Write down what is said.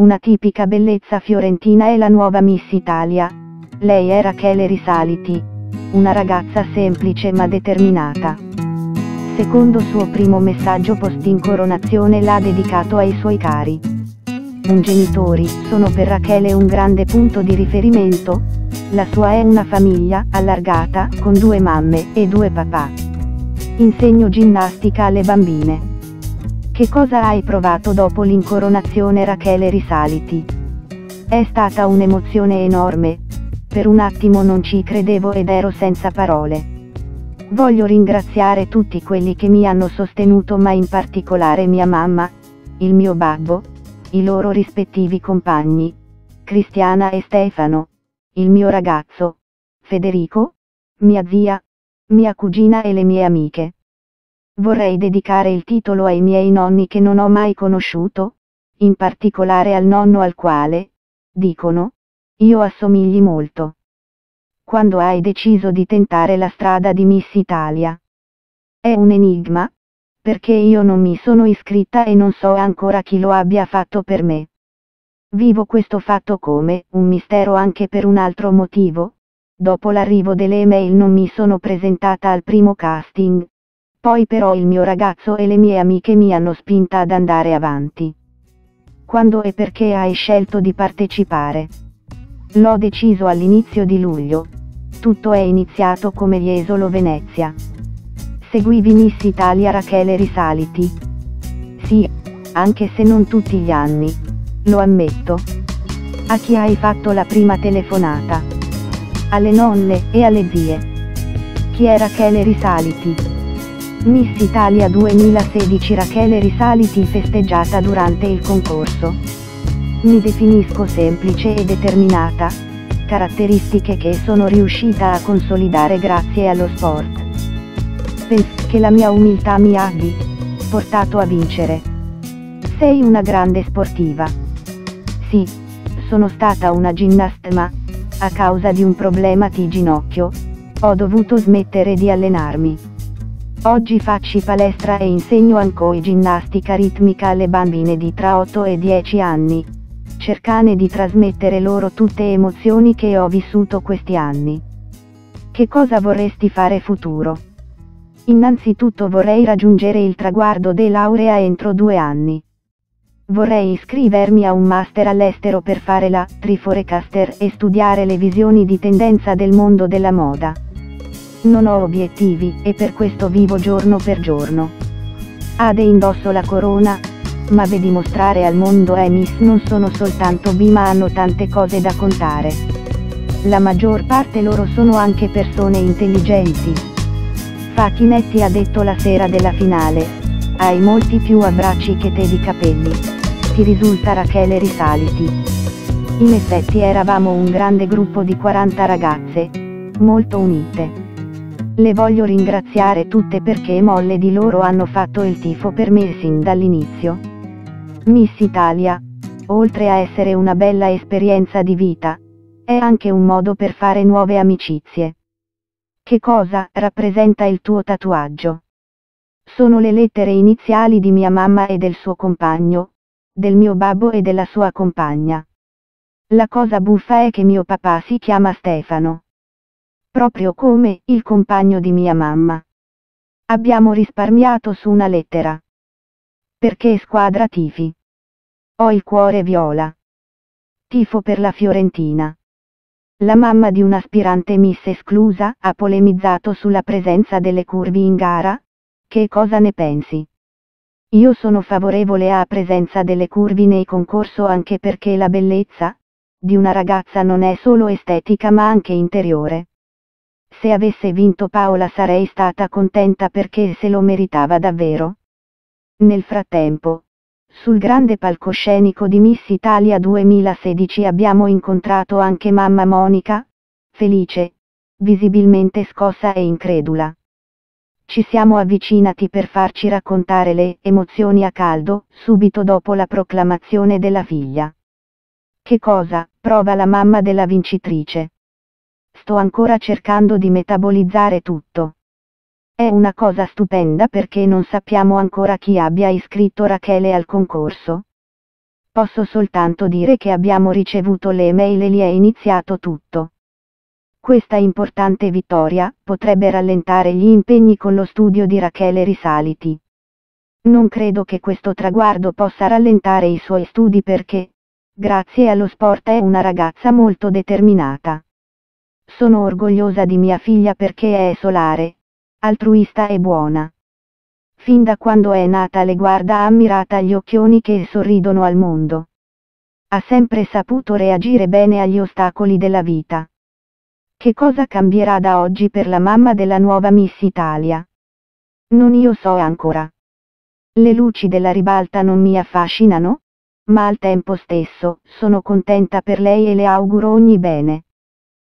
Una tipica bellezza fiorentina è la nuova Miss Italia. Lei è Rachele Risaliti, una ragazza semplice ma determinata. Secondo suo primo messaggio post incoronazione l'ha dedicato ai suoi cari. Genitori sono per Rachele un grande punto di riferimento. La sua è una famiglia allargata, con 2 mamme e 2 papà. Insegno ginnastica alle bambine. Che cosa hai provato dopo l'incoronazione, Rachele Risaliti? È stata un'emozione enorme. Per un attimo non ci credevo ed ero senza parole. Voglio ringraziare tutti quelli che mi hanno sostenuto, ma in particolare mia mamma, il mio babbo, i loro rispettivi compagni, Cristiana e Stefano, il mio ragazzo, Federico, mia zia, mia cugina e le mie amiche. Vorrei dedicare il titolo ai miei nonni che non ho mai conosciuto, in particolare al nonno al quale, dicono, io assomigli molto. Quando hai deciso di tentare la strada di Miss Italia? È un enigma, perché io non mi sono iscritta e non so ancora chi lo abbia fatto per me. Vivo questo fatto come un mistero anche per un altro motivo. Dopo l'arrivo delle email non mi sono presentata al primo casting. Poi però il mio ragazzo e le mie amiche mi hanno spinta ad andare avanti. Quando e perché hai scelto di partecipare? L'ho deciso all'inizio di luglio. Tutto è iniziato come Jesolo Venezia. Seguivi Miss Italia Rachele Risaliti? Sì, anche se non tutti gli anni. Lo ammetto. A chi hai fatto la prima telefonata? Alle nonne e alle zie. Chi è Rachele Risaliti? Miss Italia 2016 Rachele Risaliti festeggiata durante il concorso. Mi definisco semplice e determinata, caratteristiche che sono riuscita a consolidare grazie allo sport. Penso che la mia umiltà mi abbia portato a vincere. Sei una grande sportiva. Sì, sono stata una ginnasta ma, a causa di un problema di ginocchio, ho dovuto smettere di allenarmi. Oggi faccio palestra e insegno ancora ginnastica ritmica alle bambine di tra 8 e 10 anni, cercando di trasmettere loro tutte le emozioni che ho vissuto questi anni. Che cosa vorresti fare futuro? Innanzitutto vorrei raggiungere il traguardo di laurea entro 2 anni. Vorrei iscrivermi a un master all'estero per fare la Triforecaster e studiare le visioni di tendenza del mondo della moda. Non ho obiettivi e per questo vivo giorno per giorno. Ade indosso la corona, ma vedi mostrare al mondo Miss non sono soltanto B ma hanno tante cose da contare. La maggior parte loro sono anche persone intelligenti. Facchinetti ha detto la sera della finale, hai molti più abbracci che te di capelli. Ti risulta Rachele Risaliti? In effetti eravamo un grande gruppo di 40 ragazze, molto unite. Le voglio ringraziare tutte perché molte di loro hanno fatto il tifo per me sin dall'inizio. Miss Italia, oltre a essere una bella esperienza di vita, è anche un modo per fare nuove amicizie. Che cosa rappresenta il tuo tatuaggio? Sono le lettere iniziali di mia mamma e del suo compagno, del mio babbo e della sua compagna. La cosa buffa è che mio papà si chiama Stefano. Proprio come il compagno di mia mamma. Abbiamo risparmiato su una lettera. Perché squadra tifi? Ho il cuore viola. Tifo per la Fiorentina. La mamma di un'aspirante Miss esclusa ha polemizzato sulla presenza delle curvi in gara. Che cosa ne pensi? Io sono favorevole alla presenza delle curvi nei concorso anche perché la bellezza di una ragazza non è solo estetica ma anche interiore. Se avesse vinto Paola sarei stata contenta perché se lo meritava davvero. Nel frattempo, sul grande palcoscenico di Miss Italia 2016 abbiamo incontrato anche mamma Monica, felice, visibilmente scossa e incredula. Ci siamo avvicinati per farci raccontare le emozioni a caldo, subito dopo la proclamazione della figlia. Che cosa prova la mamma della vincitrice? Sto ancora cercando di metabolizzare tutto. È una cosa stupenda perché non sappiamo ancora chi abbia iscritto Rachele al concorso. Posso soltanto dire che abbiamo ricevuto le email e lì è iniziato tutto. Questa importante vittoria potrebbe rallentare gli impegni con lo studio di Rachele Risaliti. Non credo che questo traguardo possa rallentare i suoi studi perché, grazie allo sport, è una ragazza molto determinata. Sono orgogliosa di mia figlia perché è solare, altruista e buona. Fin da quando è nata le guarda ammirata gli occhioni che sorridono al mondo. Ha sempre saputo reagire bene agli ostacoli della vita. Che cosa cambierà da oggi per la mamma della nuova Miss Italia? Non io so ancora. Le luci della ribalta non mi affascinano, ma al tempo stesso sono contenta per lei e le auguro ogni bene.